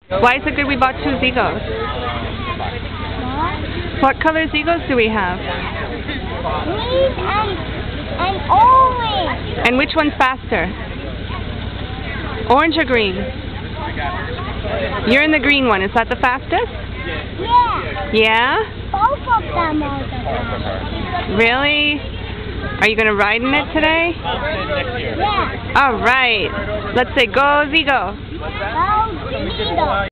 Why is it good we bought 2 Zigos? What color Zigos do we have? Green and orange. And which one's faster? Orange or green? You're in the green one. Is that the fastest? Yeah. Yeah? Both of them are the fastest. Really? Are you going to ride in it today? Yeah. All right. Let's say go Zigo. Go Zigo.